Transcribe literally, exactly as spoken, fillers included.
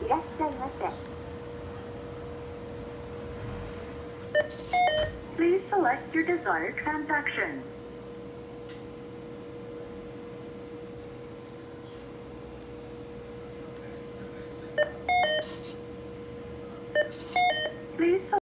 いらっしゃいませ。Please select your desired transaction.